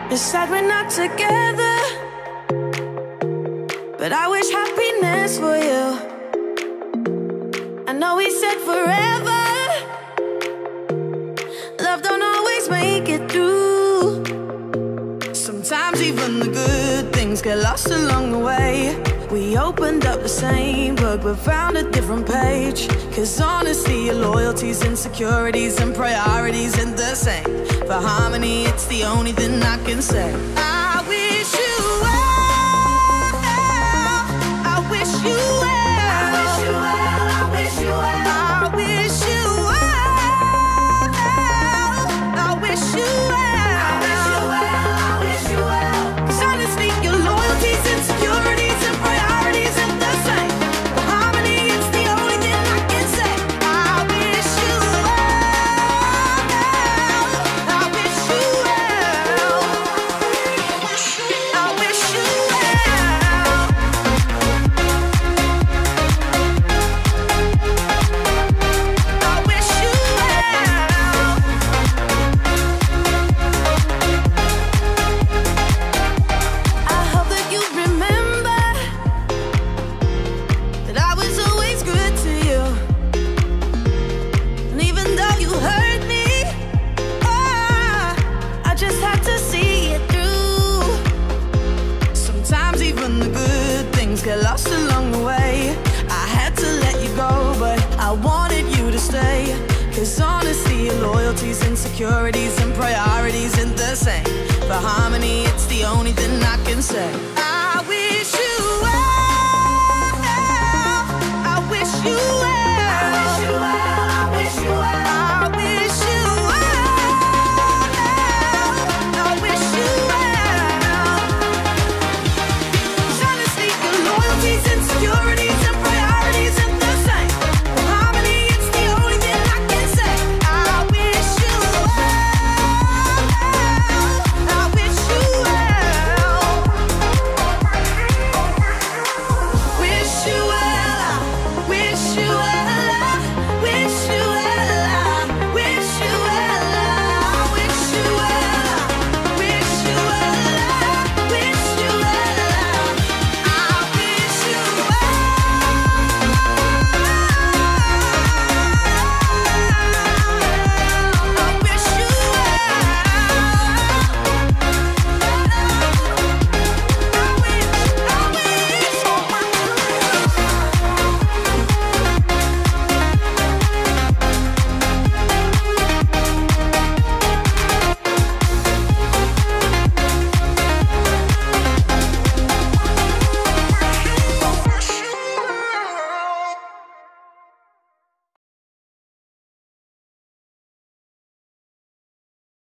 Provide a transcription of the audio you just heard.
It's sad we're not together, but I wish happiness for you. I know we said forever, love don't always make it through. Sometimes even the good things get lost along the way. We opened up the same book but found a different page. Cause honestly, your loyalties, insecurities and priorities ain't the same. For harmony, it's the only thing I can say. I wish you well, I wish you well, I wish you well, I wish you well, I wish you well, I wish you well, I wish you well, I wish you well. Cause honestly, your loyalties, insecurities and priorities ain't the same. For harmony, it's the only thing I can say. I wish you well, I wish you well, I wish you well. I wish you well. I hope that you remember that I was always good to you. And even though you hurt me, I just had to see it through. Sometimes even the good things get lost along the way. I had to let you go, but I wanted you to stay. Cause honestly, your loyalties, insecurities and priorities ain't the same. For harmony, it's the only thing I can say. I wish you well, I wish you